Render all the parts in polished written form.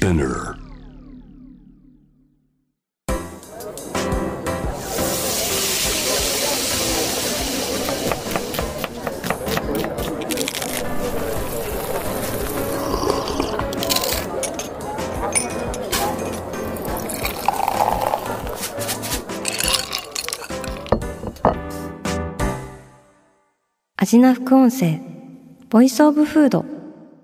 Spinner. アジナ副音声ボイスオブフード。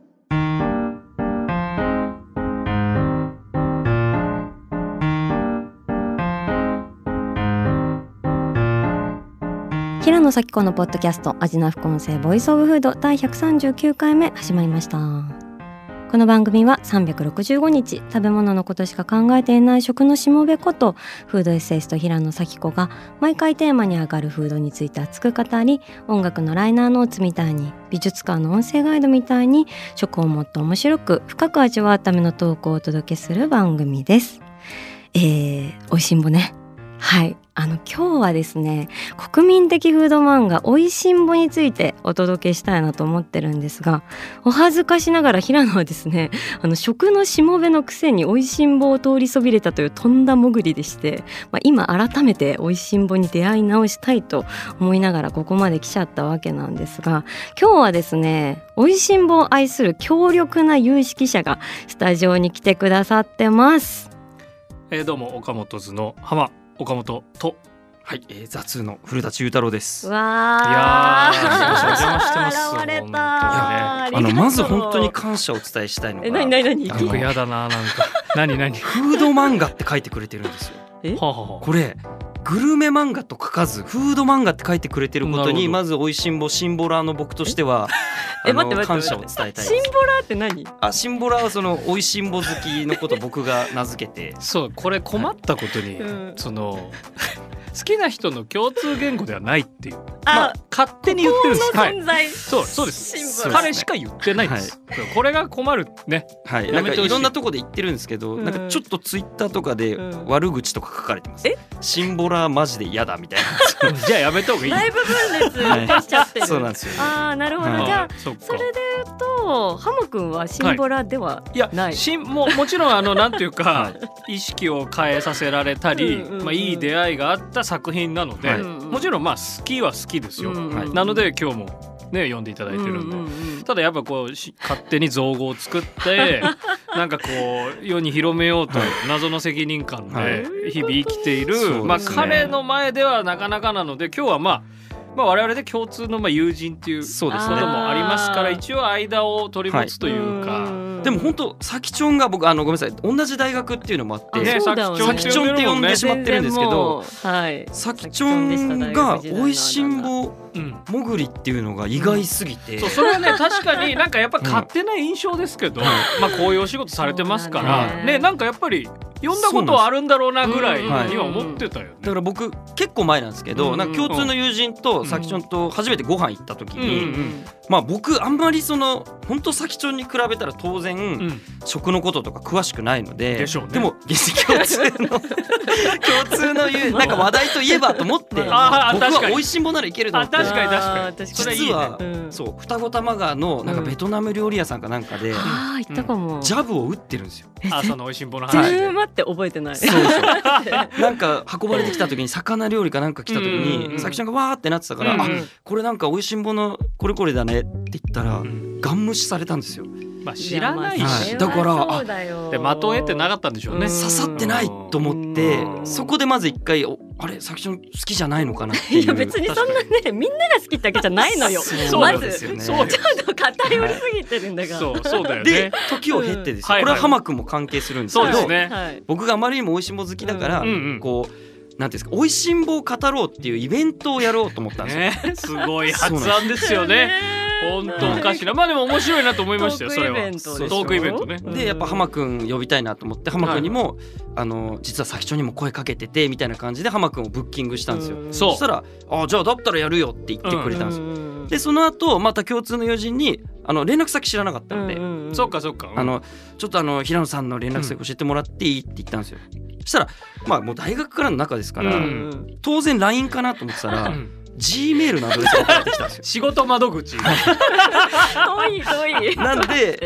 平野咲子のポッドキャストアジナ副音声ボイスオブフード第139回目始まりました。この番組は365日食べ物のことしか考えていない食のしもべことフードエッセイスト平野咲子が毎回テーマに上がるフードについて熱く語り、音楽のライナーノーツみたいに美術館の音声ガイドみたいに食をもっと面白く深く味わうためのトークをお届けする番組です。おいしんぼね。はい、今日はですね、国民的フード漫画おいしんぼについてお届けしたいなと思ってるんですが、お恥ずかしながら平野はですね、食のしもべのくせにおいしんぼを通りそびれたというとんだ潜りでして、今改めておいしんぼに出会い直したいと思いながらここまで来ちゃったわけなんですが、今日はですね、おいしんぼを愛する強力な有識者がスタジオに来てくださってます。 どうも岡本図の浜岡本と、 はい、座通の古舘裕太郎です。 わいやーー、 お邪魔してます現れた。 本いやまず本当に感謝をお伝えしたいのが、 何当にやだな、なんか何フード漫画って書いてくれてるんですよ。 はあはあ、 これグルメ漫画と書かずフード漫画って書いてくれてることに、まずおいしんぼシンボラーの僕としては待って感謝を伝えたいです。 シンボラーって何？ シンボラーはそのおいしんぼ好きのことを僕が名付けてそうこれ困ったことに、その好きな人の共通言語ではないっていう、勝手に言ってるんです。 この存在、 そうです。 シンボラー彼しか言ってないんです、これが困るね。 はい、なんかいろんなとこで言ってるんですけど、なんかちょっとツイッターとかで悪口とか書かれてます。シンボラーマジで嫌だみたいなじゃあやめた方がいい。 だいぶ分裂しちゃってる。 そうなんですよ。 なるほど。じゃあそれで言うとハモ君はシンボラーではない。 もちろんなんていうか意識を変えさせられたり、いい出会いがあった作品なので、もちろん好きは好きですよ。なので今日もね読んでいただいてるんで、ただやっぱこう勝手に造語を作ってなんかこう世に広めようと謎の責任感で日々生きている、彼の前ではなかなかなので、今日は我々で共通の友人っていうこともありますから、一応間を取り持つというか、 でも本当さきちょんが僕ごめんなさい、同じ大学っていうのもあって、 さきちょんって呼んでしまってるんですけど、さきちょんがおいしんぼもぐりっていうのが意外すぎて、 それはね確かになんかやっぱ勝手な印象ですけど、こういうお仕事されてますからね、なんかやっぱり読んだことはあるんだろうなぐらいには思ってたよね。 だから僕結構前なんですけど、なんか共通の友人とさきちょんと初めてご飯行った時に、僕あんまり本当さきちょんに比べたら当然食のこととか詳しくないので、でも共通のなんか話題といえばと思って僕はおいしんぼならいけると思って、 確かに実はそう二子玉川のなんかベトナム料理屋さんかなんかでジャブを打ってるんですよ。 そのおいしんぼの話全部って覚えてない。 なんか運ばれてきた時に魚料理かなんか来た時にさきちゃんがわーってなってたから、これなんかおいしんぼのこれこれだねって言ったらガン無視されたんですよ。 知らないし、 だから的を得てなかったんでしょうね。 刺さってないと思って、そこでまず一回あれさきちゃん好きじゃないのかなっていう。 いや別にそんなねみんなが好きってわけじゃないのよ。まずちょっと偏りすぎてるんだから。 そうだよね。 で時を経ってですよ、これは浜くんも関係するんですけど、僕があまりにもおいしんぼ好きだからこうなんていうんですか、おいしんぼを語ろうっていうイベントをやろうと思ったんですよ。 すごい発案ですよね。本当おかしな。でも面白いなと思いましたよ。それはトークイベントね。でやっぱ浜くん呼びたいなと思って、浜くんにも実はさきちょんにも声かけててみたいな感じで浜くんをブッキングしたんですよ。そしたらじゃあだったらやるよって言ってくれたんですよ。でその後また共通の友人に連絡先知らなかったので、 そっかちょっと平野さんの連絡先教えてもらっていいって言ったんですよ。そしたらもう大学からの中ですから、当然 LINE かなと思ってたら、G メールのアドレスが送られてきたんですよ。 仕事窓口。 遠い。 なんで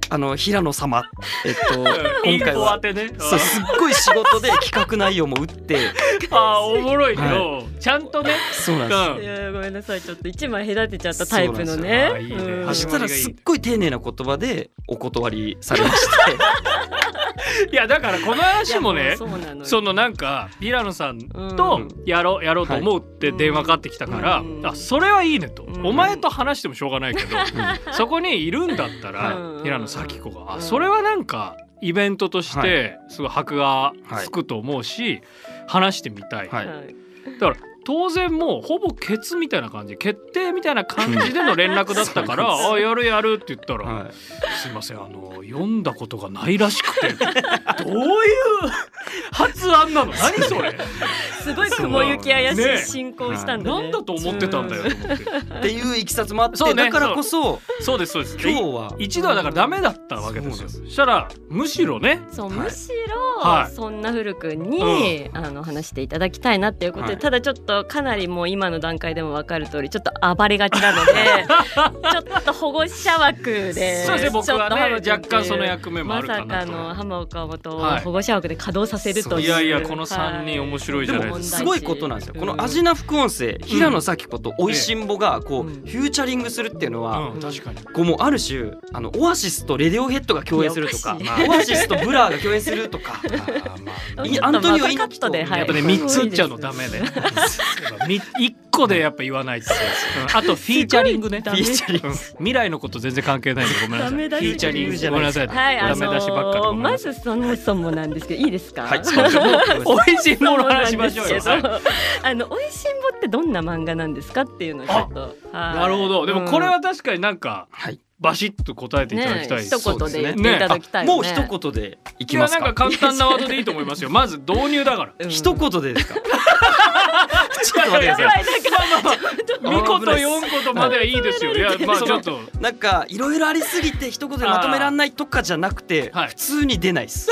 平野様今回は当てねそうすっごい仕事で企画内容も打っておもろいけど、ちゃんとねそうなんです、 いやごめんなさいちょっと一枚隔てちゃったタイプのね。 いいねそしたらすっごい丁寧な言葉でお断りされましていやだからこの話もねそうなのよそのなんか平野さんとやろうと思うって電話かかってきたから、それはいいねと、お前と話してもしょうがないけど、そこにいるんだったら、平野咲子が、それはなんかイベントとしてすごい箔がつくと思うし、話してみたい、だから当然もうほぼケツみたいな感じ決定みたいな感じでの連絡だったからあやるやるって言ったら、すいません読んだことがないらしくてどういう発案なの何それすごい雲行き怪しい進行したんだね。 なんだと思ってたんだよと思ってっていういきさつもあって、 そうねだからこそそうです今日は一度はだからダメだったわけですよ。そしたらむしろねむしろ、そんな古くんに、話していただきたいなっていうことで、ただちょっとかなりもう今の段階でも分かる通りちょっと暴れがちなのでちょっと保護者枠でそうですね僕はね若干その役目もあるかなと。 まさかの浜岡本を保護者枠で稼働させるという、 いやいやこの3人面白いじゃないですか。 すごいことなんですよ。このアジナ副音声、平野咲子とおいしんぼがこうフューチャリングするっていうのは、 確かにこうもうある種オアシスとレディオヘッドが共演するとか、オアシスとブラーが共演するとか、アントニオ猪木とやっぱね3つ打っちゃうのダメね1個でやっぱ言わないってあとフィーチャリングね未来のこと全然関係ないんでごめんなさい。フィーチャリングごめんなさい、ダメ出しばっかり。 まずそもそもなんですけどいいですか。 おいしんぼの話しましょうよ。 おいしんぼってどんな漫画なんですかっていうのをちょっと。 なるほど。でもこれは確かになんかバシッと答えていただきたいです。 一言で言っていただきたいよね。 もう一言でいきますか。 なんか簡単なワードでいいと思いますよ。まず導入だから。 一言でですか。 ちょっと待ってください。2個と4個とまではいいですよ。いやまあちょっとなんかいろいろありすぎて一言でまとめらんないとかじゃなくて普通に出ないです。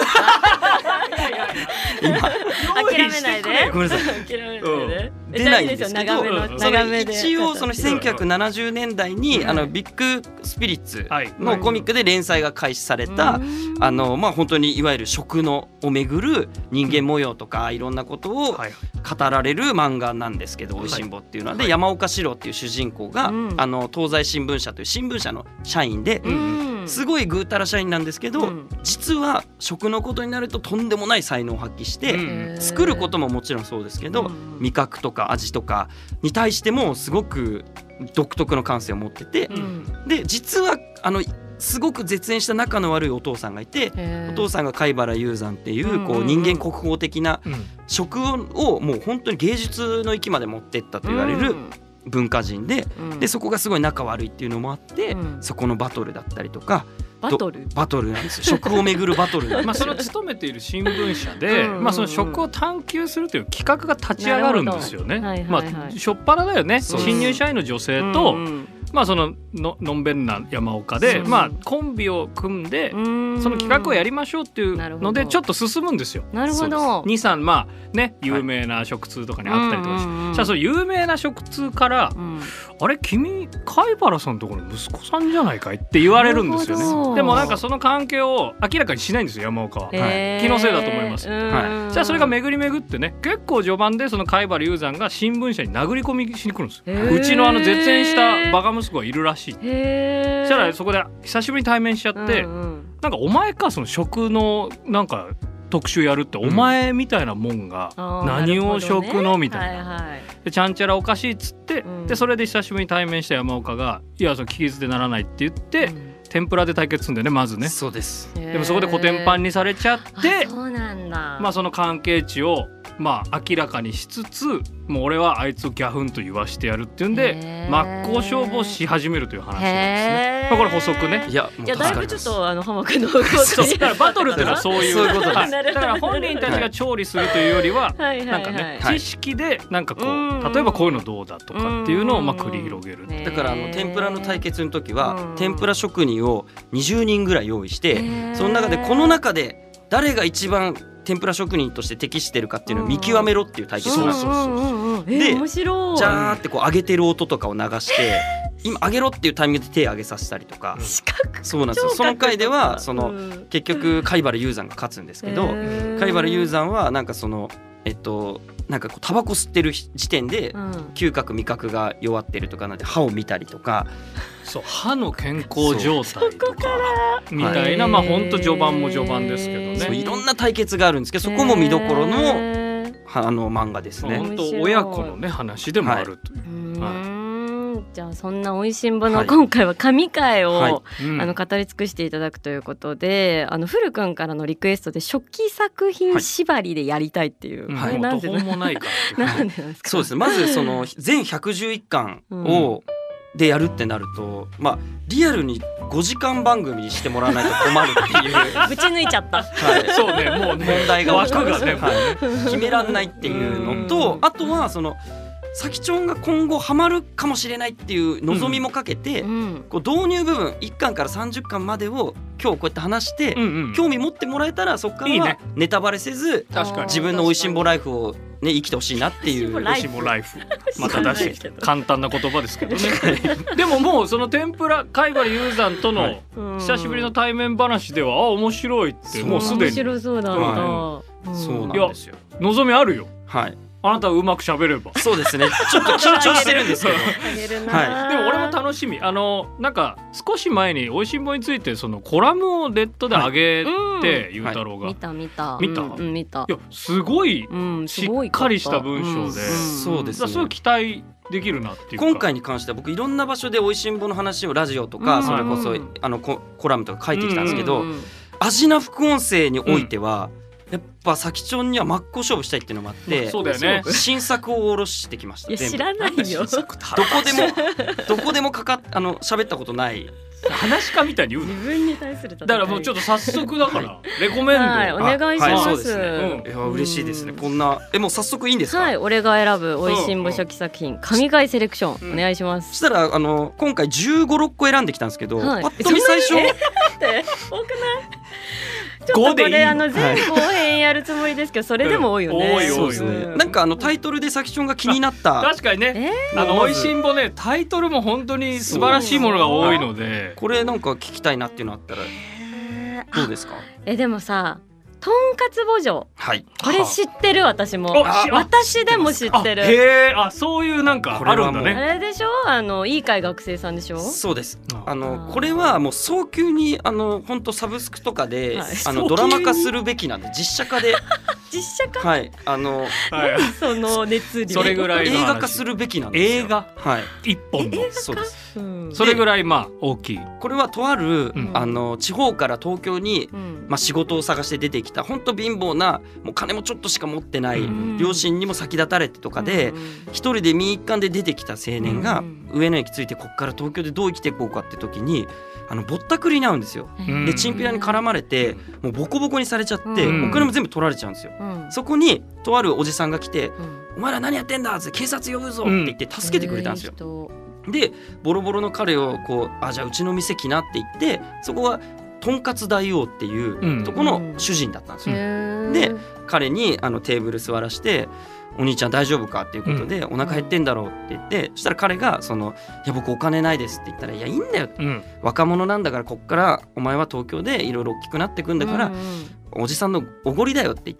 今諦めないで。 ごめんなさい。 諦めないで。 出ないんですけど、一応その1970年代にビッグスピリッツのコミックで連載が開始されたまあ本当にいわゆる食のをめぐる人間模様とかいろんなことを語られる漫画なんですけど、おいしんぼっていうのはで山岡四郎っていう主人公が東西新聞社という新聞社の社員ですごいぐうたら社員なんですけど、実は食のことになるととんでもない才能を発揮して作ることももちろんそうですけど味覚とか味とかに対してもすごく独特の感性を持ってて、で実はすごく絶縁した仲の悪いお父さんがいて、お父さんが貝原雄山っていうこう人間国宝的な食をもう本当に芸術の域まで持ってったと言われる文化人で、そこがすごい仲悪いっていうのもあって、そこのバトルだったりとか。バトルなんですよ。食をめぐるバトルなんですよ。 その勤めている新聞社でその食を探求するという企画が立ち上がるんですよね。しょっぱなだよね。新入社員の女性とそののんべんな山岡でコンビを組んでその企画をやりましょうっていうのでちょっと進むんですよ。 なるほど。 2、3ね有名な食通とかにあったりとかして、じゃあその有名な食通からあれ君貝原さんのところの息子さんじゃないかいって言われるんですよね。でもなんかその関係を明らかにしないんですよ山岡は。気のせいだと思います。じゃあそれが巡り巡ってね結構序盤でその貝原雄山が新聞社に殴り込みしに来るんですよ。うちの絶縁したバカ息子がいるらしい。そしたらそこで久しぶりに対面しちゃって、なんかお前かその食のなんか特集やるってお前みたいなもんが何を食のみたいなでちゃんちゃらおかしいっつってでそれで久しぶりに対面した山岡がいやその聞き捨てならないって言って天ぷらで対決するんだよねまずね。 そうです。 でもそこでコテンパンにされちゃってそうなんだ。 その関係値を明らかにしつつもう俺はあいつをギャフンと言わしてやるっていうんで真っ向勝負をし始めるという話なんですね。これ補足ね。 いやだいぶちょっと浜君のバトルっていうのはそういうことです。 だから本人たちが調理するというよりはなんかね知識でなんかこう例えばこういうのどうだとかっていうのを繰り広げる。 だから天ぷらの対決の時は天ぷら職人を20人ぐらい用意してその中でこの中で誰が一番天ぷら職人として適してるかっていうのを見極めろっていう対決なんですよ。で面白い。 ジャーってこう揚げてる音とかを流して今上げろっていうタイミングで手上げさせたりとか、そうなんですよ。その回では結局貝原雄山が勝つんですけど、貝原雄山はなんかなんかタバコ吸ってる時点で嗅覚味覚が弱ってるとかなんで歯を見たりとか、 そう歯の健康状態とかみたいな、まあ本当序盤も序盤ですけどね、 そういろんな対決があるんですけど、そこも見どころの漫画ですね。 本当親子のね話でもあるという、 じゃあそんなおいしんぼの今回は神回を、語り尽くしていただくということで、古くんからのリクエストで初期作品縛りでやりたいっていう、 なんでもないからなんでなんですか。 そうですね、まず全111巻をでやるってなると、まあリアルに5時間番組にしてもらわないと困るっていうぶち抜いちゃった、 そうね、もう問題が枠がね、 決めらんないっていうのと、あとはさきちょんが今後ハマるかもしれないっていう望みもかけて、こう導入部分1巻から30巻までを今日こうやって話して、興味持ってもらえたらそこからはネタバレせず自分のおいしんぼライフを、ね、生きてほしいなっていう。 おいしんぼライフまた出して簡単な言葉ですけどねでももうその天ぷら貝原雄山との久しぶりの対面話では面白いってもうすでに面白そうだった、 そうなんですよ。 望みあるよ。 はい、 あなたはうまく喋れば。 そうですね、ちょっと緊張してるんですけどでも俺も楽しみ。なんか少し前においしんぼについてコラムをネットで上げて、ゆうたろうが見た、 いやすごいしっかりした文章で、 そうですね、 すごい期待できるなっていうか。 今回に関しては僕いろんな場所でおいしんぼの話をラジオとか、それこそコラムとか書いてきたんですけど、アジナ副音声においては、やっぱさきちょんには真っ向勝負したいっていうのもあって、 そうだよね、 新作を下ろしてきました。 いや知らないよどこでも喋ったことない話家みたいに言うの。 自分に対する戦いだからもうちょっと早速だからレコメンド、 お願いします。 そうですね、いや嬉しいですね。こんなもう早速いいんですか。 はい、俺が選ぶおいしんぼ初期作品神回セレクション、お願いします。 そしたら今回15、6個選んできたんですけど、パッと見最初多くないちょっとこれ全後編やるつもりですけど、それでも多いよね。 そうですね。なんかタイトルでさきちょんが気になった確かにね、おいしんぼねタイトルも本当に素晴らしいものが多いので、 これなんか聞きたいなっていうのあったらどうですか。 でもさ、とんかつ墓場、これ知ってる。私も私でも知ってる。 へえ、そういうなんかあるんだね。 あれでしょ、いい会学生さんでしょ。 そうです。これはもう早急に本当サブスクとかでドラマ化するべきなんで、実写化で実写化、 はいその熱量それぐらい映画化するべきなんですよ。 映画、一本の。 そうです。 それぐらい大きい。 これはとある地方から東京に仕事を探して出てきた本当貧乏な、もう金もちょっとしか持ってない両親にも先立たれてとかで一人で民一貫で出てきた青年が上野駅着いて、こっから東京でどう生きていこうかって時にぼったくりに遭うんですよ。でチンピラに絡まれてもうボコボコにされちゃって、お金も全部取られちゃうんですよ。そこにとあるおじさんが来て、お前ら何やってんだって警察呼ぶぞって言って助けてくれたんですよ。でボロボロの彼をじゃあうちの店来なって言って、そこはとんかつ大王っていうとこの主人だったんですよ。で彼にテーブル座らして、お兄ちゃん大丈夫かっていうことで、お腹減ってんだろうって言って、そしたら彼がいや僕お金ないですって言ったら、いやいいんだよ、若者なんだから、こっからお前は東京でいろいろ大きくなってくんだから、おじさんのおごりだよって言って、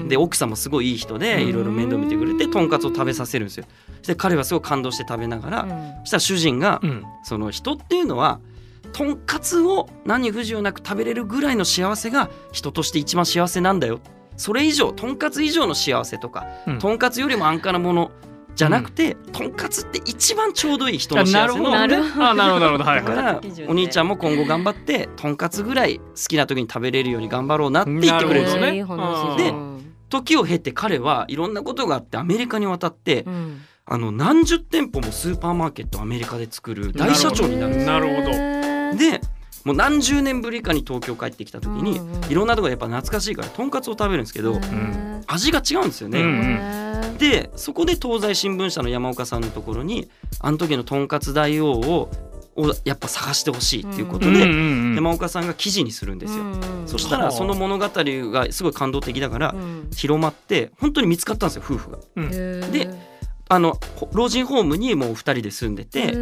で奥さんもすごいいい人でいろいろ面倒見てくれて、とんかつを食べさせるんですよ。で彼はすごい感動して食べながら、そしたら主人が、人っていうのはとんかつを何不自由なく食べれるぐらいの幸せが人として一番幸せなんだよ。それ以上、とんかつ以上の幸せとか、とんかつよりも安価なものじゃなくて、とんかつって一番ちょうどいい人の幸せの。 なるほど。 だからお兄ちゃんも今後頑張ってとんかつぐらい好きな時に食べれるように頑張ろうなって言ってくれるんですよね。で時を経て彼はいろんなことがあってアメリカに渡って、何十店舗もスーパーマーケットをアメリカで作る大社長になるんですよ。 なるほど。 でもう何十年ぶりかに東京帰ってきた時に、いろんなところでやっぱ懐かしいからとんかつを食べるんですけど、味が違うんですよね。でそこで東西新聞社の山岡さんのところに、あの時のとんかつ大王をやっぱ探してほしいっていうことで、山岡さんが記事にするんですよ。そしたらその物語がすごい感動的だから広まって、本当に見つかったんですよ、夫婦が。で老人ホームにもう2人で住んでて、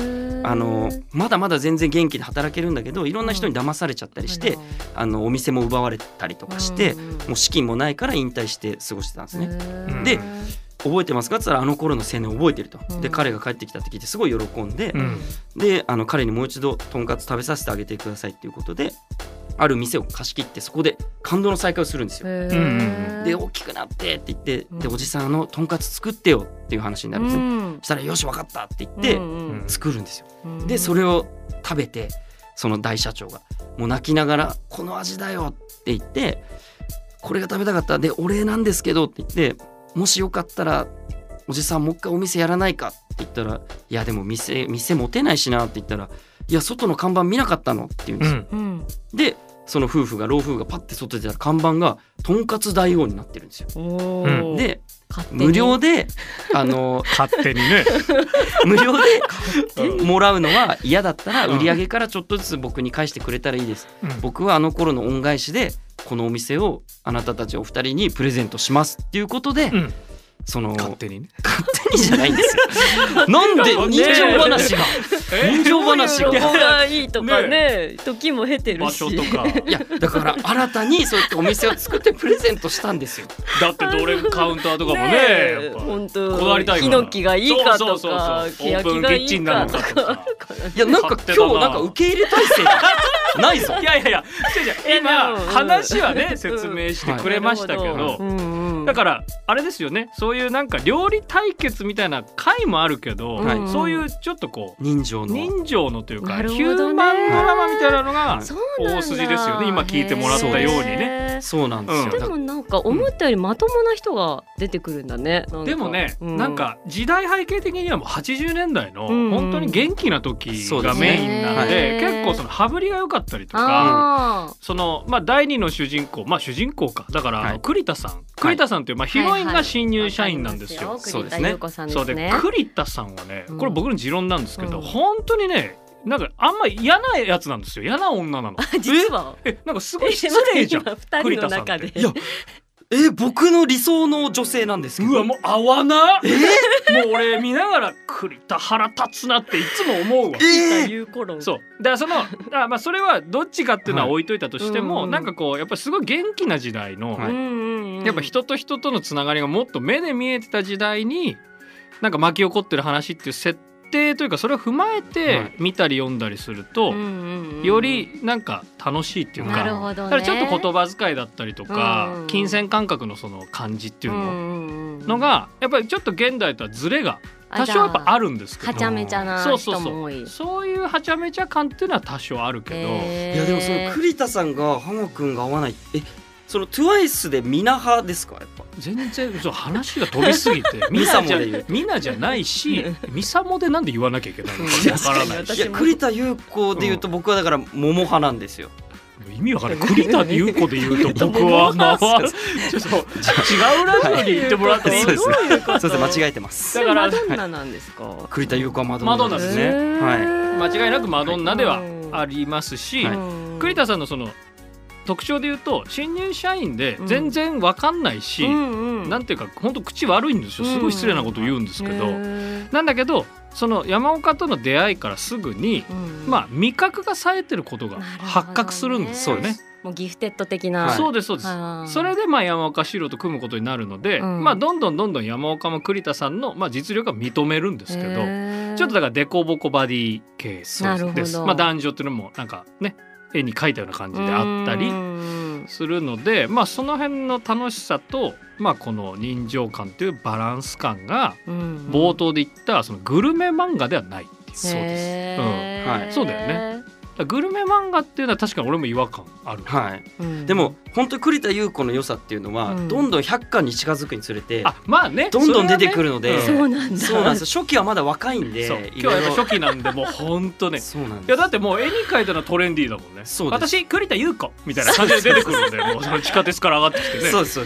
まだまだ全然元気で働けるんだけどいろんな人に騙されちゃったりして、お店も奪われたりとかして、もう資金もないから引退して過ごしてたんですね。で覚えてますかって言ったらあの頃の青年覚えてると。で彼が帰ってきたって聞いてすごい喜んで、で彼にもう一度とんかつ食べさせてあげてくださいっていうことである店を貸し切ってそこで感動の再会をするんですよ。で大きくなってって言ってでおじさんとんかつ作ってよっていう話になるんですね。したらよし分かったって言って作るんですよ。でそれを食べてその大社長がもう泣きながらこの味だよって言ってこれが食べたかったでお礼なんですけどって言ってもしよかったらおじさんもう一回お店やらないかって言ったらいやでも店持てないしなって言ったらいや外の看板見なかったのって言うんですよ。でその老夫婦がパッて外出たら看板がとんかつ大王になってるんですよ。で無料で勝手にね無料でもらうのは嫌だったら売り上げからちょっとずつ僕に返してくれたらいいです、僕はあの頃の恩返しでこのお店をあなたたちお二人にプレゼントしますっていうことで、 勝手にね勝手にじゃないんですよなんで人情話が人情話がここがいいとかね時も経てるし場所とかいやだから新たにそうやってお店を作ってプレゼントしたんですよ。 だってどれカウンターとかもね本当こだわりたいからヒノキがいいかとかオープンキッチンなのかとかいやなんか今日なんか受け入れ体制がないぞいや今話はね説明してくれましたけどだからあれですよねそういうなんか料理対決みたいな回もあるけど、そういうちょっとこう人情のというか、ヒューマンドラマみたいなのが大筋ですよね今聞いてもらったようにね。 そうなんですよ、 でもなんか思ったよりまともな人が出てくるんだね。 でもね、なんか時代背景的にはもう80年代の本当に元気な時がメインなんで、結構その羽振りが良かったりとか第二の主人公主人公かだから栗田さんというヒロインが新入社員なんですよ。 栗田優子さんですね。 栗田さんはねこれ僕の持論なんですけど、本当にねなんかあんま嫌なやつなんですよ。嫌な女なの実はなんかすごい失礼じゃん栗田さんって。 いや僕の理想の女性なんですけど。 うわもう合わなもう俺見ながら栗田腹立つなっていつも思うわ。そうだからそれはどっちかっていうのは置いといたとしても、なんかこうやっぱりすごい元気な時代の、やっぱ人と人とのつながりがもっと目で見えてた時代になんか巻き起こってる話っていう設定というかそれを踏まえて見たり読んだりすると、よりなんか楽しいっていうか、だからちょっと言葉遣いだったりとか、金銭感覚のその感じっていうのがやっぱりちょっと現代とはズレが多少やっぱあるんですけど、 はちゃめちゃな人も多い。 そういうはちゃめちゃ感っていうのは多少あるけど、 いやでもその栗田さんが浜くんが合わないその TWICE でミナ派ですか？やっぱ全然話が飛びすぎてミナじゃないしミサモでなんで言わなきゃいけないのかわからないし、 いや栗田優子で言うと僕はだから桃派なんですよ。 意味わからない。栗田優子で言うと僕はちょっと違うラジオに言ってもらっていいですか？ そうです間違えてます。 だからマドンナなんですか？ 栗田優子はマドンナですね。間違いなくマドンナではありますし、栗田さんのその特徴で言うと新入社員で全然わかんないし、なんていうか本当口悪いんですよ。すごい失礼なこと言うんですけど、なんだけどその山岡との出会いからすぐに、味覚が冴えてることが発覚するんですよね。 もうギフテッド的な、 そうですそうです。それで山岡四郎と組むことになるので、どんどん山岡も栗田さんの、実力は認めるんですけど、ちょっとだからデコボコバディ系です。男女っていうのもなんかね絵に描いたような感じであったりするので、その辺の楽しさと、この人情感というバランス感が冒頭で言ったそのグルメ漫画ではないっていう。そうです。そうだよね。グルメ漫画っていうのは確かに俺も違和感ある。 でも本当に栗田優子の良さっていうのは、どんどん100巻に近づくにつれてどんどん出てくるので、 そうなんですよ。 初期はまだ若いんで、 今日はやっぱ初期なんでもう本当ね。いやだってもう絵に描いたのはトレンディーだもんね。私栗田優子みたいな感じで出てくるんで、もうその地下鉄から上がってきてね。 そう。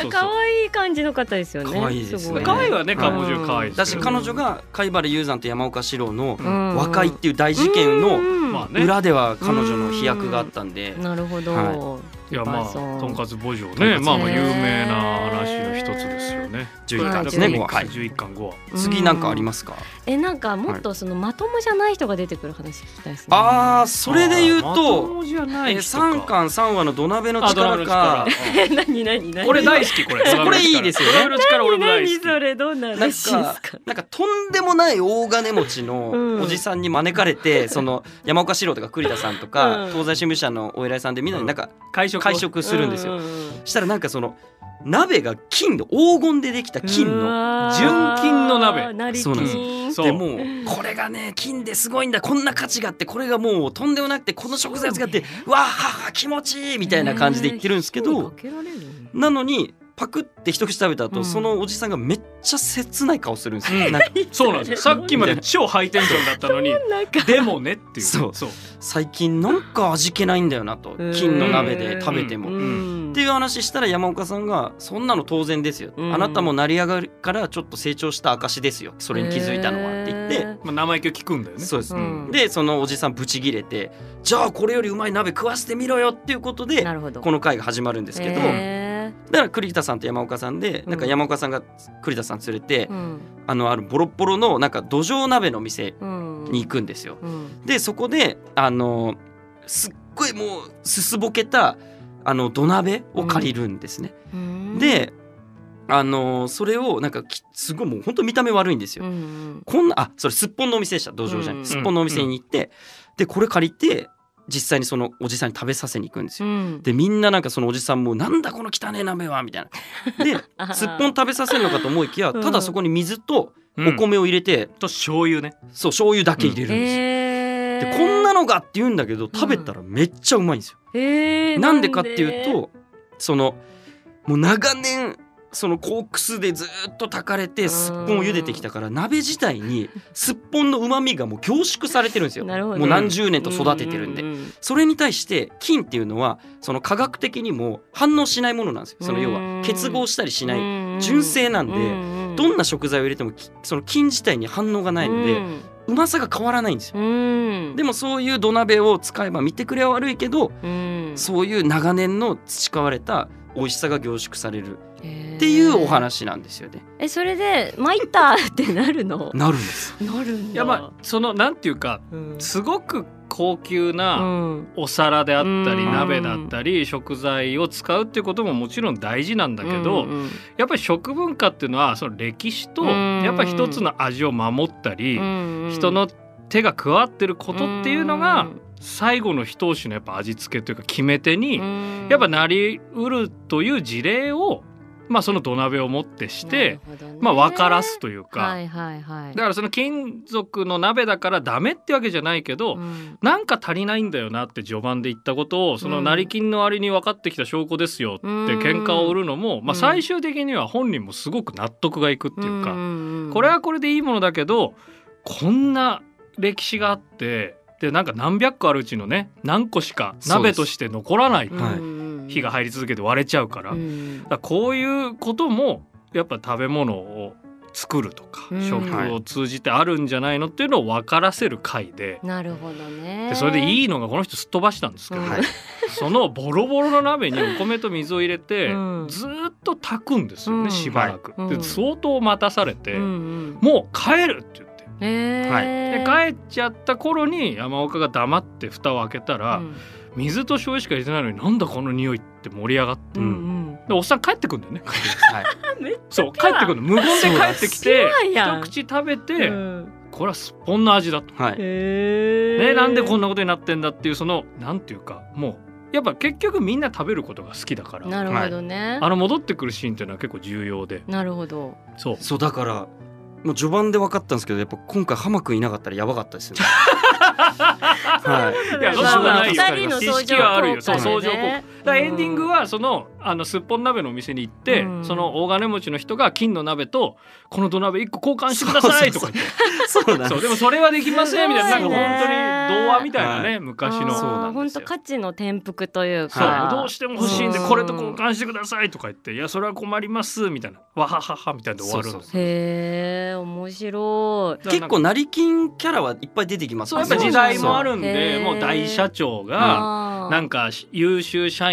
可愛い感じの方ですよね。 可愛いですね。 可愛いはね、彼女可愛いです。 だし彼女が貝原雄山と山岡四郎の和解っていう大事件の裏では彼女の飛躍があったんで。 なるほど。 いやまあとんかつ牧場ね、まあ有名な話の一つですよね。 11巻ですね、5話。 11巻5話。 次なんかありますか？ なんかもっとそのまともじゃない人が出てくる話聞きたいですね。 ああ、それで言うと 3 巻3話の土鍋の力か。 何これ大好き、これこれいいですよね。 土鍋の力俺も大好き。 何それ、どんな話ですか？ なんかとんでもない大金持ちのおじさんに招かれて、その山岡四郎とか栗田さんとか東西新聞社のお偉いさんでみんなになんか会食するんですよ。したらなんかその鍋が金の黄金でできた金の純金の鍋。 そうなんですよ。でもうこれがね金ですごいんだ、こんな価値があって、これがもうとんでもなくて、この食材を使ってわはは気持ちいいみたいな感じで言ってるんですけど、なのにパクって一口食べた後、そのおじさんがめっちゃ切ない顔するんですよ。なんかそうなんですよ。さっきまで超ハイテンションだったのにでもねっていう。 そう最近なんか味気ないんだよなと、金の鍋で食べてもっていう話したら、山岡さんがそんなの当然ですよ、あなたも成り上がりからちょっと成長した証ですよ、それに気づいたのはって言って、 まあ、生意気を聞くんだよね。 そうです、でそのおじさんブチギレて、じゃあこれよりうまい鍋食わせてみろよっていうことでこの回が始まるんですけど、だから栗田さんと山岡さんで、なんか山岡さんが栗田さん連れて、あるボロッボロのなんか土壌鍋の店に行くんですよ。でそこですっごいもうすすぼけた土鍋を借りるんですね。でそれをなんかすごいもう本当見た目悪いんですよ。こんなそれすっぽんのお店でした。土壌じゃない、すっぽんのお店に行って、でこれ借りて実際にそのおじさんに食べさせに行くんですよ。でみんななんかそのおじさんもなんだこの汚ねえ鍋はみたいな。ですっぽん食べさせるのかと思いきや、ただそこに水とお米を入れて、 と醤油ね。 そう醤油だけ入れるんですよ。でこんなのがって言うんだけど、食べたらめっちゃうまいんですよ。なんでかっていうと、そのもう長年そのコークスでずっと炊かれてすっぽんを茹でてきたから、鍋自体にすっぽんの旨味がもう凝縮されてるんですよ。もう何十年と育ててるんで、それに対して金っていうのはその科学的にも反応しないものなんですよ。その要は結合したりしない純正なんで、どんな食材を入れてもその金自体に反応がないのでうまさが変わらないんですよ。でもそういう土鍋を使えば見てくれは悪いけど、そういう長年の培われた美味しさが凝縮されるっていうお話なんですよね。 それで参ったってなるの？ なるんです。 なるんだ。 いやまあそのなんていうか、すごく高級なお皿であったり、鍋だったり食材を使うっていうことももちろん大事なんだけど、やっぱり食文化っていうのはその歴史とやっぱり一つの味を守ったり、人の手が加わってることっていうのが最後の一押しのやっぱ味付けというか決め手にやっぱなりうるという事例を、まあその土鍋をもってして、まあ分からすというか、だからその金属の鍋だからダメってわけじゃないけど、なんか足りないんだよなって序盤で言ったことをその成金の割に分かってきた証拠ですよって喧嘩を売るのも、まあ最終的には本人もすごく納得がいくっていうか、これはこれでいいものだけど、こんな歴史があってでなんか何百個あるうちのね何個しか鍋として残らないと火が入り続けて割れちゃうから、だからこういうこともやっぱ食べ物を作るとか、食を通じてあるんじゃないのっていうのを分からせる回で、 なるほどね。 でそれでいいのがこの人すっ飛ばしたんですけど、そのボロボロの鍋にお米と水を入れてずっと炊くんですよね、しばらく。で相当待たされて、もう帰るって言って。で帰っちゃった頃に山岡が黙って蓋を開けたら、水と醤油しか入れてないのになんだこの匂いって盛り上がって、でおっさん帰ってくんだよね。そう帰ってくるの、無言で帰ってきて一口食べて、これはすっぽんの味だと、ね、なんでこんなことになってんだっていう、そのなんていうか、もうやっぱ結局みんな食べることが好きだから。 なるほどね。 戻ってくるシーンっていうのは結構重要で。 なるほど。 そうだからもう序盤で分かったんですけど、やっぱ今回浜くんいなかったらやばかったですよね。 いやそんなことないよ。知識はあるよ。そう相乗効果。だからエンディングはそのすっぽん鍋のお店に行って、その大金持ちの人が金の鍋とこの土鍋1個交換してくださいとか言って、そうでもそれはできませんみたいな、なんか本当に童話みたいなね、昔の。 本当価値の転覆というか、 どうしても欲しいんでこれと交換してくださいとか言って、いやそれは困りますみたいな、わはははみたいなで終わるんです。 へー面白い。 結構成金キャラはいっぱい出てきます。 そうやっぱ時代もあるんで、もう大社長がなんか優秀社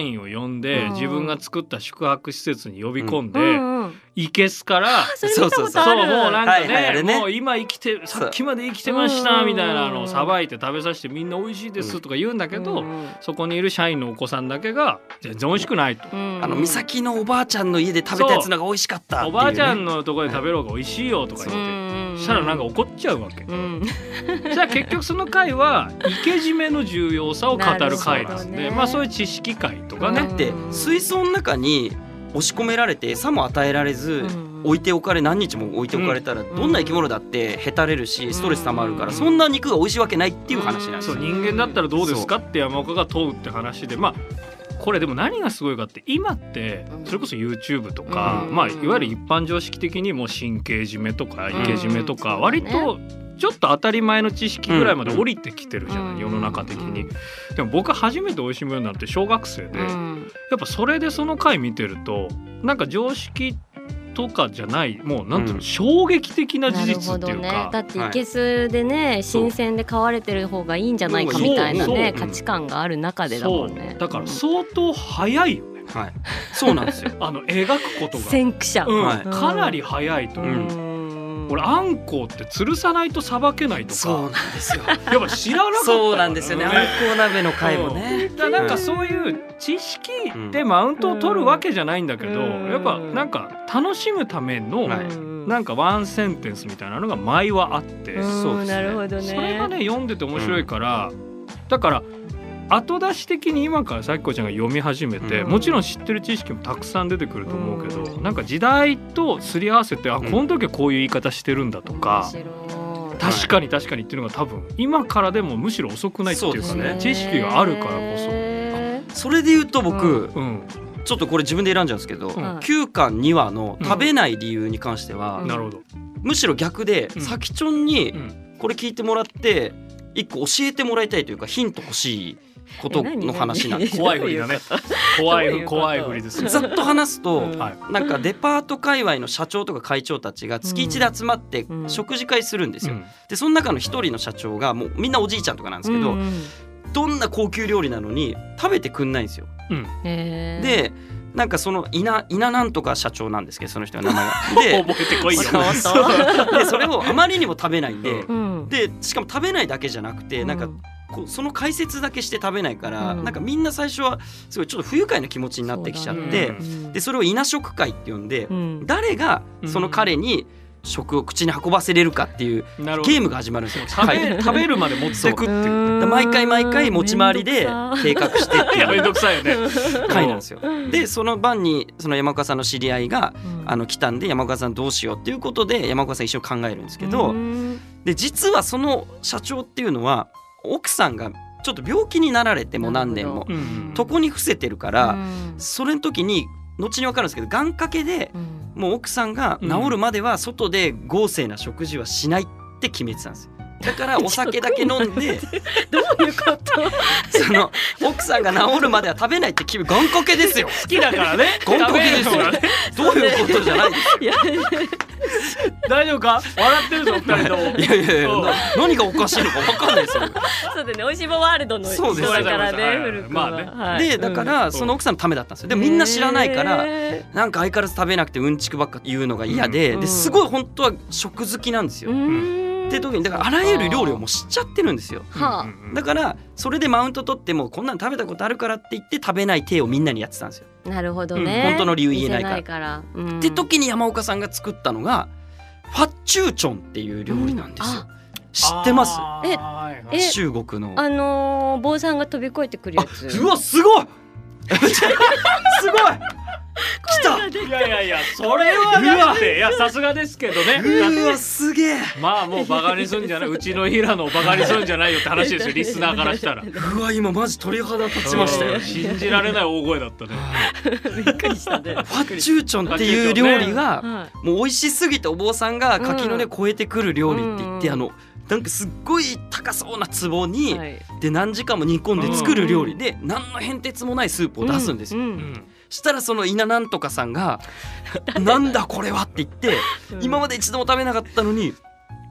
員を呼んで自分が作った宿泊施設に呼び込んでいけすからそうもうなんかねもう今さっきまで生きてましたみたいなのをさばいて食べさせてみんな美味しいですとか言うんだけどそこにいる社員のお子さんだけが全然美味しくないと美咲のおばあちゃんの家で食べたやつのが美味しかったっていうね、 おばあちゃんのところで食べる方が美味しいよとか言ってしたらなんか怒っちゃうわけじゃあ結局その回は生け締めの重要さを語る回ですね。まあそういう知識会とかね。 だって水槽の中に押し込められて餌も与えられず置いておかれ何日も置いておかれたらどんな生き物だってへたれるしストレス溜まるからそんな肉が美味しいわけないっていう話なんですよ。 そう人間だったらどうですかって山岡が問うって話でまあこれでも何がすごいかって今ってそれこそ YouTube とかまあいわゆる一般常識的にも神経締めとか生け締めとか割とちょっと当たり前の知識ぐらいまで降りてきてるじゃない世の中的に。でも僕初めて美味しいものになって小学生でやっぱそれでその回見てるとなんか常識とかじゃないもうなんていうの衝撃的な事実っていうか、 だっていけすでね新鮮で飼われてる方がいいんじゃないかみたいなね価値観がある中でだもんね。 だから相当早いよね。 はい、そうなんですよ描くことが先駆者、 かなり早いと思う。俺あんこうって吊るさないとさばけないとかそうなんですよやっぱ知らなかった。 そうなんですよねあんこう鍋の回もね。 だなんかそういう知識でマウントを取るわけじゃないんだけどやっぱなんか楽しむためのなんかワンセンテンスみたいなのが毎話あってそうですね。なるほどね。 それがね読んでて面白いからだから後出し的に今からさきこちゃんが読み始めてもちろん知ってる知識もたくさん出てくると思うけどなんか時代とすり合わせてこの時はこういう言い方してるんだとか確かにっていうのが多分今からでもむしろ遅くないっていうかね知識があるからこそ。 それで言うと僕ちょっとこれ自分で選んじゃうんですけど9巻2話の食べない理由に関してはむしろ逆でさきちょんにこれ聞いてもらって一個教えてもらいたいというかヒント欲しいことの話なんです。 怖いふりだね。怖いふりです。 ざっと話すと、なんかデパート界隈の社長とか会長たちが月1で集まって食事会するんですよ。でその中の一人の社長がもうみんなおじいちゃんとかなんですけど、どんな高級料理なのに食べてくんないんですよ。でなんかその稲なんとか社長なんですけどその人の名前が覚えてこいよでそれをあまりにも食べないんで、でしかも食べないだけじゃなくてなんかその解説だけして食べないから、なんかみんな最初はすごいちょっと不愉快な気持ちになってきちゃって、でそれを稲食会って呼んで、誰がその彼に食を口に運ばせれるかっていうゲームが始まるんですよ。 食べるまで持ってくっていう毎回持ち回りで計画してっていうめんどくさいよね回なんですよ。でその晩にその山岡さんの知り合いが来たんで山岡さんどうしようっていうことで山岡さん一緒に考えるんですけど、で実はその社長っていうのは奥さんがちょっと病気になられても何年も床に伏せてるからそれの時に後に分かるんですけど願掛けでもう奥さんが治るまでは外で豪勢な食事はしないって決めてたんですよ。だからお酒だけ飲んでどういうことその奥さんが治るまでは食べないって決め願掛けですよ。 好きだからね願掛けですよどういうことじゃないですよ大丈夫か笑ってるぞ2人とも。 いや何がおかしいのか分かんないですよそうだね、おいしいもワールドの人だからね古くは。 でだからその奥さんのためだったんですよ。でもみんな知らないからなんか相変わらず食べなくてうんちくばっか言うのが嫌ですごい本当は食好きなんですよ。って時にだからあらゆる料理をもう知っちゃってるんですよ。だからそれでマウント取ってもこんなの食べたことあるからって言って食べない体をみんなにやってたんですよ。 なるほどね、 本当の理由言えないから。って時に山岡さんが作ったのがファッチューチョンっていう料理なんですよ。知ってます？中国の坊さんが飛び越えてくるやつ。 うわすごいすごい来た。 いやそれはだっていやさすがですけどね。 うわすげえ。 まあもうバカにすんじゃないうちの平野をバカにすんじゃないよって話ですよリスナーからしたら。 うわ今マジ鳥肌立ちましたよ。 信じられない大声だったねびっくりしたね。 ファッチューチョンっていう料理がもう美味しすぎてお坊さんが柿の根超えてくる料理って言ってなんかすっごい高そうな壺にで何時間も煮込んで作る料理で何の変哲もないスープを出すんですよ。したらその稲なんとかさんがなんだこれはって言って今まで一度も食べなかったのに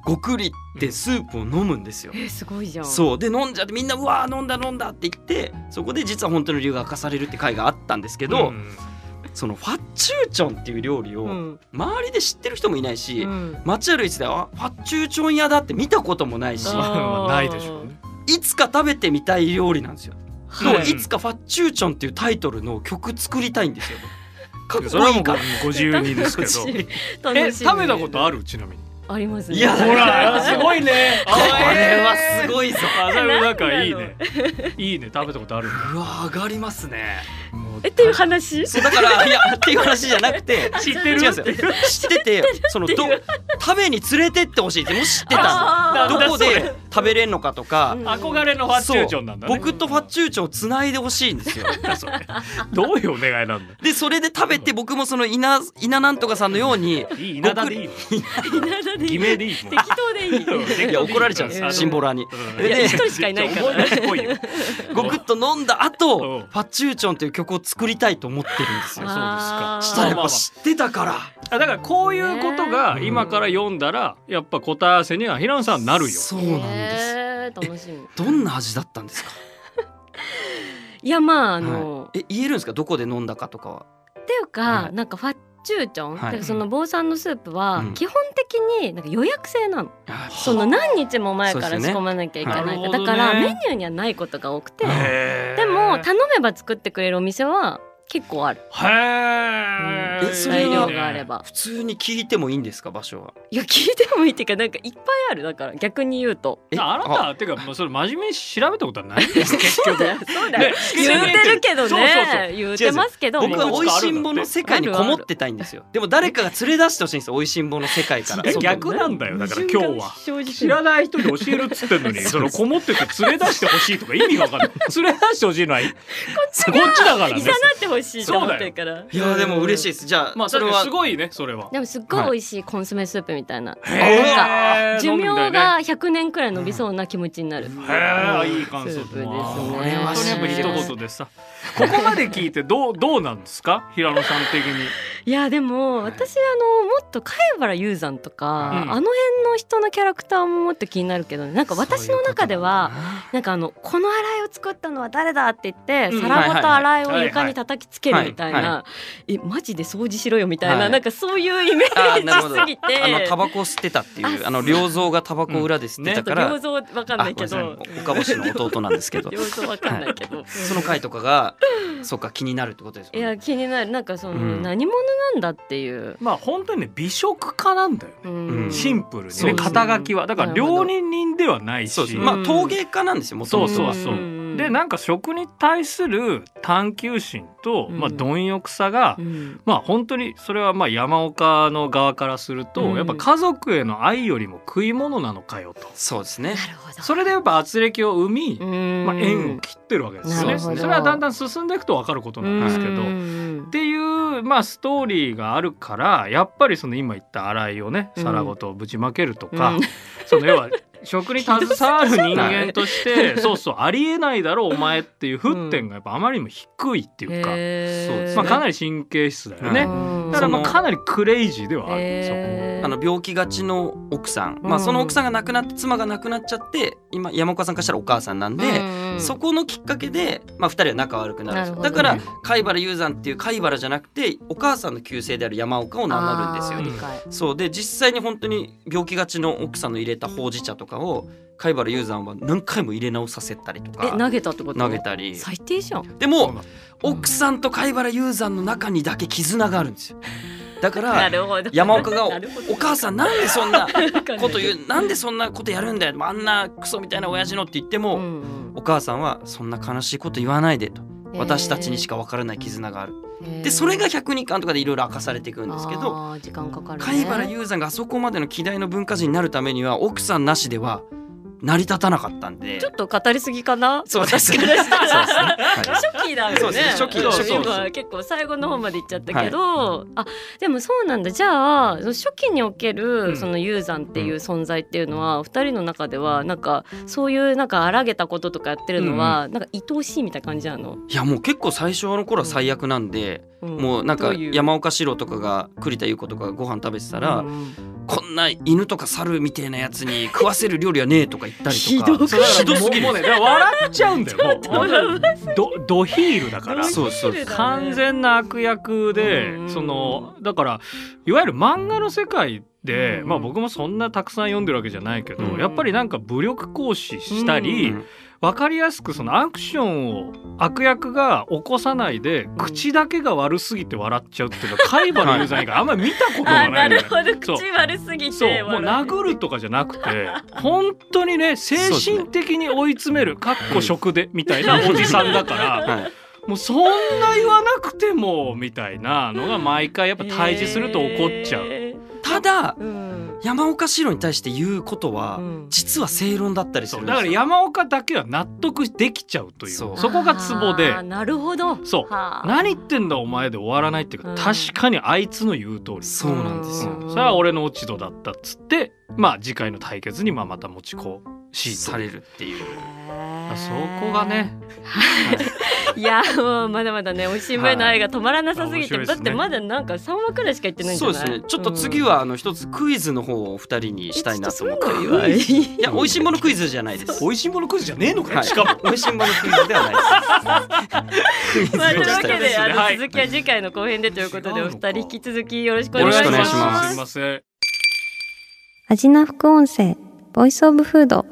ごくりってスープを飲むんですよ。 すごいじゃん。 そうで飲んじゃってみんなうわー飲んだって言って、そこで実は本当の理由が明かされるって回があったんですけど、そのファッチューチョンっていう料理を周りで知ってる人もいないし、街歩いててファッチューチョン屋だって見たこともないし、 ないでしょうね。 いつか食べてみたい料理なんですよ。いつかファッチューチョンっていうタイトルの曲作りたいんですよ。かっこいいから。 ご自由にですけど。食べたことある？ちなみに。 ありますね。 いやほらすごいね。 これはすごいぞ。 なんかいいね。いいね、食べたことあるんだ。 うわ上がりますね。 っていう話？ そうだからいやっていう話じゃなくて知ってる？ 知っててその食べに連れてってほしいってもし知ってたんどこで食べれんのかとか、 憧れのファッチューチョンなんだね。 僕とファッチューチョンをつないでほしいんですよ。 どういうお願いなんだ。 でそれで食べて僕もその稲なんとかさんのように稲田でいいの？偽名でいいの？ 適当でいい。 いや怒られちゃうんですシンボラに。 で一人しかいないからごくっと飲んだ後ファッチューチョンという曲を作りたいと思ってるんですよ。 そうですか。 したらやっぱ知ってたから。 だからこういうことが今から読んだらやっぱ答え合わせには平野さんなるよ。 そうなんです。 楽しみ。 どんな味だったんですか？ いやまあ言えるんですか？どこで飲んだかとかは。 っていうかなんかファッチューチョン、はい、その坊さんのスープは基本的になんか予約制なの、その何日も前から仕込まなきゃいけないから、だからメニューにはないことが多くて、でも頼めば作ってくれるお店は結構ある。材料があれば。 普通に聞いてもいいんですか？場所は。 いや聞いてもいいっていうかなんかいっぱいある。だから逆に言うとあなたっていうかそれ真面目に調べたことはないんです結局。 そうだよ、言うてるけどね。言うてますけど僕は美味しんぼの世界にこもってたいんですよ。でも誰かが連れ出してほしいんですよ。美味しんぼの世界から。 逆なんだよ。だから今日は知らない人に教えるっつってんのにそのこもってて連れ出してほしいとか意味が分かんない。連れ出してほしいのはこっちだからね。 いざなってほしいと思ってるから。 いやでも嬉しいです。じゃあそれはすごいね。それはでもすっごい美味しいコンソメスープみたいな、なんか寿命が100年くらい伸びそうな気持ちになる。 いい感想ですね。 これは一言でさ、ここまで聞いてどうなんですか平野さん的に。 いやでも私もっと貝原雄山とか、あの辺の人のキャラクターももっと気になるけどね。なんか私の中ではなんかこの洗いを作ったのは誰だって言って皿ごと洗いを床に叩きつけるみたいな、マジで掃除しろよみたいな、なんかそういうイメージすぎて。 タバコ吸ってたっていう良三がタバコ裏で吸ってたから。 良三わかんないけど岡星の弟なんですけど。 良三わかんないけどその回とかがそうか気になるってことですよね。 いや気になる。なんかその何者なんだっていう。 まあ本当にね美食家なんだよね。シンプルにね肩書きはだから料理人ではないし、 まあ陶芸家なんですよ。 そうでなんか食に対する探求心と貪欲さがまあ本当にそれはまあ山岡の側からするとやっぱ家族への愛よりも食い物なのかよと。 そうですね。 それでやっぱ圧力を生みまあ縁を切ってるわけですよね。それはだんだん進んでいくと分かることなんですけどっていうまあストーリーがあるからやっぱりその今言った洗いをね皿ごとぶちまけるとかその要は食に携わる人間としてそうありえないだろうお前っていう沸点がやっぱあまりにも低いっていうか、まあかなり神経質だよね。だからまあかなりクレイジーではある。 病気がちの奥さん、まあその奥さんが亡くなって妻が亡くなっちゃって今山岡さんからしたらお母さんなんで、そこのきっかけでまあ2人は仲悪くなるんですよ。だから貝原雄山っていう貝原じゃなくてお母さんの旧姓である山岡を名乗るんですよね。そうで実際に本当に病気がちの奥さんの入れたほうじ茶とかを貝原雄山は何回も入れ直させたりとか。 投げたってこと？ 投げたり。 最低じゃん。 でも奥さんと貝原雄山の中にだけ絆があるんですよ。だから山岡がお母さんなんでそんなこと言うなんでそんなことやるんだよあんなクソみたいな親父のって言っても、お母さんはそんな悲しいこと言わないでと。私たちにしか分からない絆がある。でそれが102巻とかでいろいろ明かされていくんですけど、 時間かかるね。 貝原雄山があそこまでの希代の文化人になるためには奥さんなしでは成り立たなかったんで。 ちょっと語りすぎかな。 そうですね。 私からしたら初期だよね。 初期今結構最後の方まで行っちゃったけど、でもそうなんだ。じゃあ初期におけるその雄山っていう存在っていうのは2人の中ではなんかそういうなんか荒げたこととかやってるのはなんか愛おしいみたいな感じなの？ いやもう結構最初の頃は最悪なんで、もうなんか山岡四郎とかが栗田優子とかがご飯食べてたら、 こんな犬とか猿みたいなやつに食わせる料理はねえとか言ったりとかひどすぎる。もうね笑っちゃうんだよ。もうドヒールだから。 そう完全な悪役で、だからいわゆる漫画の世界で、まあ僕もそんなたくさん読んでるわけじゃないけど、やっぱりなんか武力行使したり、分かりやすくそのアクションを悪役が起こさないで、口だけが悪すぎて笑っちゃうっていうのは海馬のユーザー以外あんまり見たことがない。 なるほど、口悪すぎてそうもう殴るとかじゃなくて本当にね精神的に追い詰めるかっこ食でみたいなおじさんだから、もうそんな言わなくてもみたいなのが毎回やっぱ対峙すると怒っちゃう。 ただ、山岡四郎に対して言うことは、実は正論だったりするんですよ。 だから山岡だけは納得できちゃうという、そこがツボで。 なるほど。 そう何言ってんだお前で終わらないっていうか、確かにあいつの言う通り。 そうなんですよ。 それは俺の落ち度だったっつって、まあ次回の対決にまた持ち越しされるっていう。そこがねいやもうまだまだね美味しい前の愛が止まらなさすぎて、だってまだなんか3話くらいしか言ってないんじゃない？ そうですね。ちょっと次は一つクイズの方を2人にしたいなと思って。いや美味しんぼのクイズじゃないです。 美味しんぼのクイズじゃねえのかよ。しかも美味しんぼのクイズではないです。 というわけで続きは次回の後編でということで、お二人引き続きよろしくお願いします。 すいません。 味な副音声ボイスオブフード。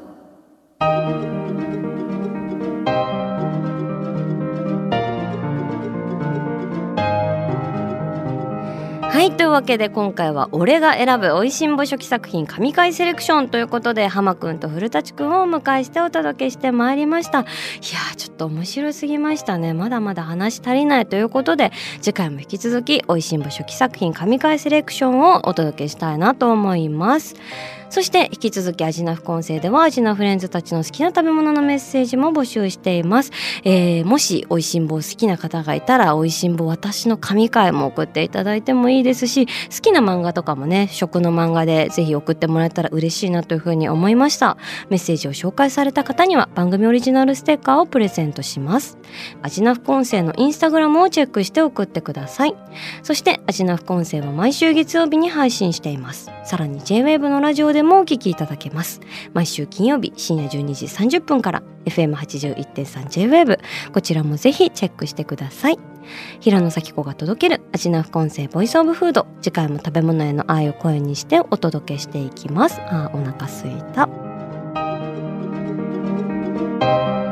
はい、というわけで今回は俺が選ぶ美味しんぼ初期作品神回セレクションということで、浜くんと古舘くんをお迎えしてお届けしてまいりました。いやーちょっと面白すぎましたね。まだまだ話足りないということで、次回も引き続き美味しんぼ初期作品神回セレクションをお届けしたいなと思います。そして引き続き味な副音声では味なフレンズたちの好きな食べ物のメッセージも募集しています。もし美味しんぼ好きな方がいたら、美味しんぼ私の神回も送っていただいてもいいですし、好きな漫画とかもね、食の漫画でぜひ送ってもらえたら嬉しいなというふうに思いました。メッセージを紹介された方には番組オリジナルステッカーをプレゼントします。味な副音声のインスタグラムをチェックして送ってください。そして味な副音声は毎週月曜日に配信しています。さらに J-WAVE のラジオでもお聞きいただけます。毎週金曜日深夜12時30分から FM81.3 J-WAVE、 こちらもぜひチェックしてください。平野咲子が届ける味な副音声ボイスオブフード、次回も食べ物への愛を声にしてお届けしていきます。お腹すいた。